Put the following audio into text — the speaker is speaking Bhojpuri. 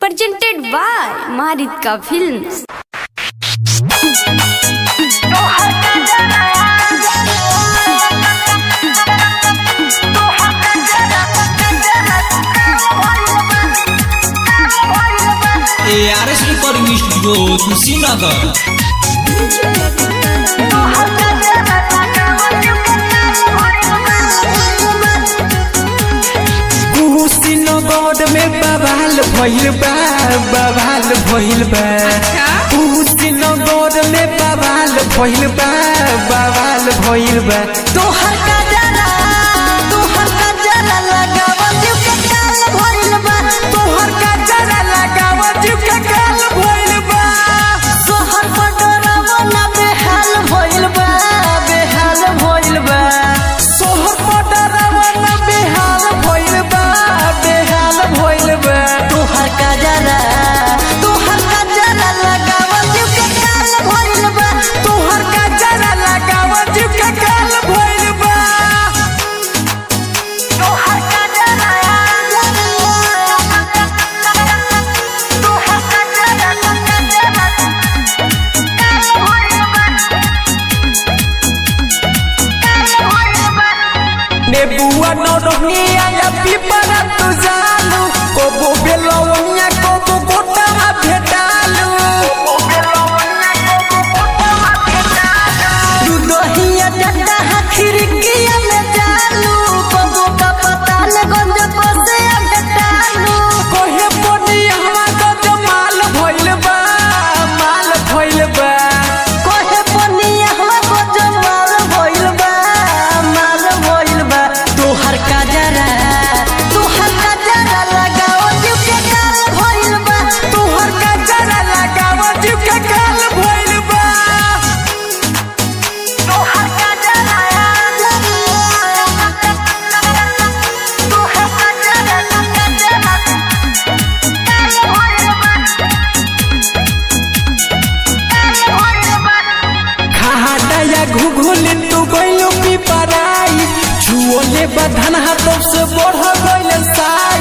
presented by Maritka Films. ARS Recording Studio Kushinagar. Kushinagar में बवाल भइल बा, बवाल भइल बा। कुशीनगर में बवाल भइल बा, बवाल भइल बा। तोहर का जरा लगावल जीव के काल भइल बा, तोहर का जरा लगावल जीव के काल भइल बा। सोहर पटरवा ना बेहाल भइल बा, बेहाल भइल बा। सोहर पटरवा ना बेहाल भइल बा, बेहाल भइल बा। तोहर का जरा लगावल जीव के काल भइल बा, तोहर का जरा लगावल जीव के काल भइल बा। तोहर का जरा नेबुआ नौरंगिया या पीपरा तू जालू, कोबो बेलवनिया कोबो गोटा भेटालू। दूधहिया डंडा खिड़किया में जालू, कबो का पता ले गंज पसे बेटालू। कोहे पोनी हवा गज माल भइल बा, माल भइल बा। कोहे पनिया हवा गज माल भइल बा, माल भइल बा। तोहर का जरा लगाओ जीव के काल भइल बा, तोहर का जरा लगावल जीव के काल भइल बा। तोहर का जरा खाटा या घुघुली तू गइलो पीपराई, छुओले बधन हाथों से बढ़ गइल साई।